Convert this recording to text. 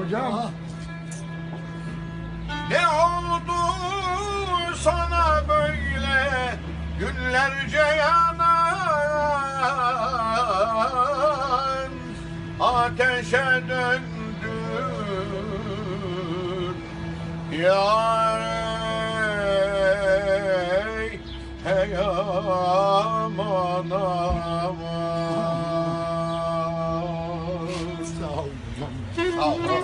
hocam. Ne oldu sana böyle günlerce yanan ateşe döndün yar hey aman aman. Sağ ol hocam. Sağ ol.